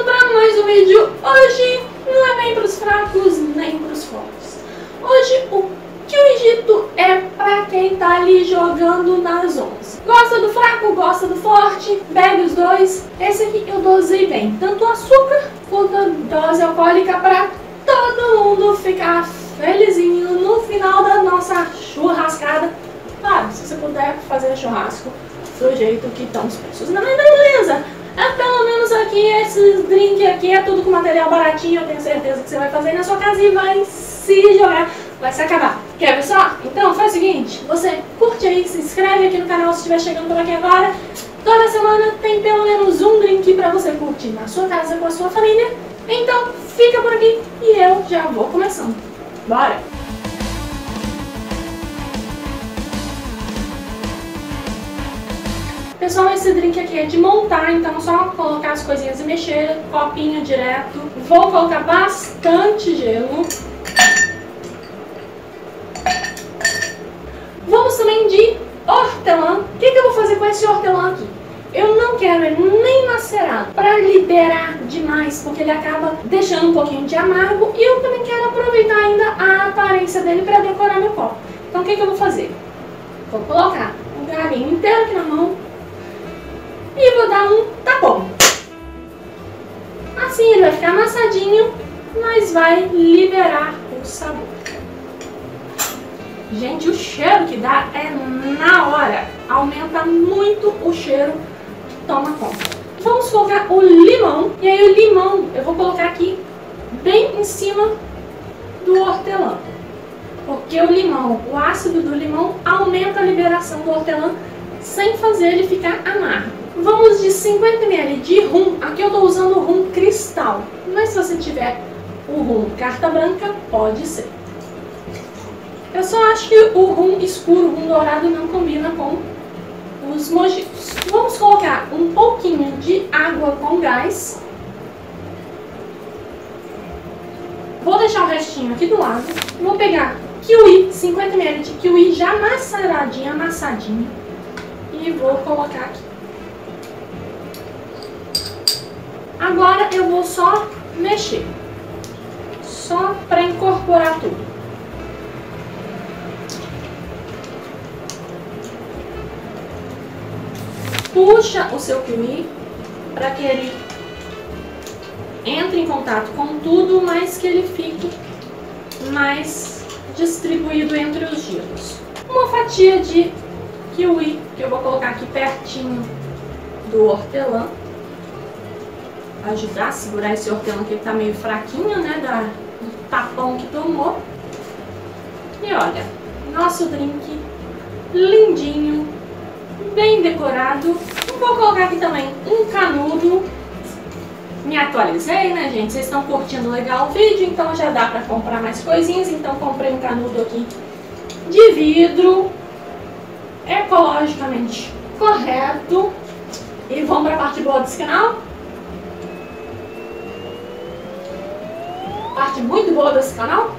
voltando para mais um vídeo. Hoje não é nem para os fracos nem para os fortes. Hoje o Kyuijito é para quem tá ali jogando nas 11. Gosta do fraco, gosta do forte, bebe os dois. Esse aqui eu dosei bem, tanto o açúcar quanto a dose alcoólica, para todo mundo ficar felizinho no final da nossa churrascada. Claro, se você puder fazer churrasco do jeito que estão os preços. Não, mas beleza! Pelo menos aqui, esses drinks aqui é tudo com material baratinho. Eu tenho certeza que você vai fazer na sua casa e vai se jogar, vai se acabar. Quer ver só? Então faz o seguinte, você curte aí, se inscreve aqui no canal se estiver chegando por aqui agora. Toda semana tem pelo menos um drink pra você curtir na sua casa com a sua família. Então fica por aqui e eu já vou começando. Bora! Pessoal, esse drink aqui é de montar, então só colocar as coisinhas e mexer, copinho direto. Vou colocar bastante gelo. Vamos também de hortelã. O que eu vou fazer com esse hortelã aqui? Eu não quero ele nem macerado para liberar demais, porque ele acaba deixando um pouquinho de amargo. E eu também quero aproveitar ainda a aparência dele para decorar meu copo. Então o que eu vou fazer? Vou colocar um galinho inteiro aqui na mão e vou dar um tapão. Assim ele vai ficar amassadinho, mas vai liberar o sabor. Gente, o cheiro que dá é na hora. Aumenta muito o cheiro que toma conta. Vamos colocar o limão. E aí o limão eu vou colocar aqui bem em cima do hortelã. Porque o limão, o ácido do limão aumenta a liberação do hortelã sem fazer ele ficar amargo. Vamos de 50 ml de rum. Aqui eu estou usando o rum cristal, mas se você tiver o rum carta branca, pode ser. Eu só acho que o rum escuro, o rum dourado, não combina com os mojitos. Vamos colocar um pouquinho de água com gás. Vou deixar o restinho aqui do lado. Vou pegar kiwi, 50 ml de kiwi já maceradinho, amassadinho. E vou colocar aqui. Agora eu vou só mexer. Só para incorporar tudo. Puxa o seu kiwi para que ele entre em contato com tudo, mas que ele fique mais distribuído entre os gelos. Uma fatia de kiwi que eu vou colocar aqui pertinho do hortelã. Ajudar a segurar esse hortelã que ele tá meio fraquinho, né, do tapão que tomou. E olha, nosso drink lindinho, bem decorado. Vou colocar aqui também um canudo. Me atualizei, né, gente? Vocês estão curtindo legal o vídeo, então já dá pra comprar mais coisinhas. Então comprei um canudo aqui de vidro, ecologicamente correto. E vamos pra parte boa desse canal. Parte muito boa desse canal.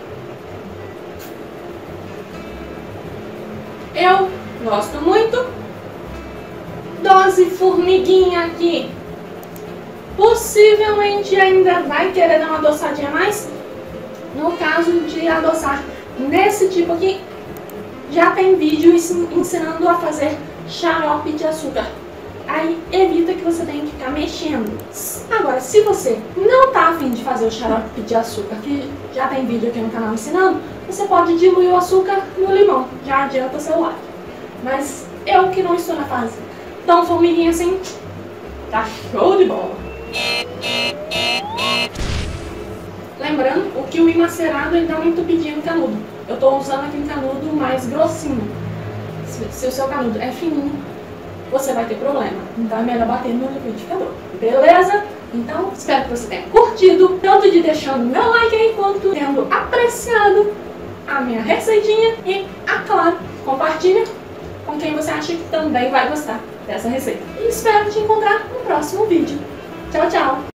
Eu gosto muito. Dose formiguinha aqui. Possivelmente ainda vai querer dar uma adoçadinha a mais. No caso de adoçar nesse tipo aqui, já tem vídeo ensinando a fazer xarope de açúcar. Aí evita que você tenha que ficar mexendo. Agora, se você não tá afim de fazer o xarope de açúcar, que já tem vídeo aqui no canal ensinando, você pode diluir o açúcar no limão. Já adianta seu like. Mas eu que não estou na fase tão formiguinha assim, tá show de bola. Lembrando, o kiwi macerado ele dá uma entupidinha no canudo. Eu tô usando aqui um canudo mais grossinho. Se o seu canudo é fininho, você vai ter problema. Então é melhor bater no liquidificador. Beleza? Então, espero que você tenha curtido, tanto de deixando meu like aí, quanto tendo apreciado a minha receitinha. E, claro, compartilha com quem você acha que também vai gostar dessa receita. E espero te encontrar no próximo vídeo. Tchau, tchau!